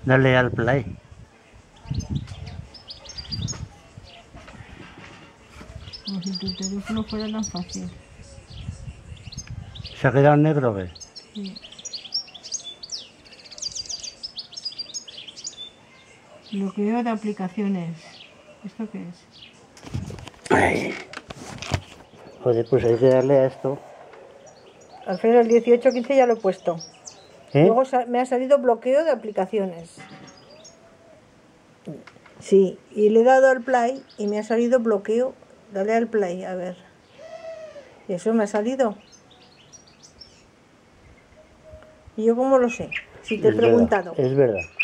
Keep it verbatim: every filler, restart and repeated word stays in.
Dale al play. Como si tu teléfono fuera tan fácil. ¿Se ha quedado en negro o qué? Sí. Bloqueo de aplicaciones. ¿Esto qué es? Ay. Joder, pues hay que darle a esto. Alfredo, el dieciocho quince ya lo he puesto. ¿Eh? Luego me ha salido bloqueo de aplicaciones. Sí, y le he dado al play y me ha salido bloqueo. Dale al play, a ver. ¿Y eso me ha salido? ¿Y yo cómo lo sé? Si te he Es preguntado. verdad, es verdad.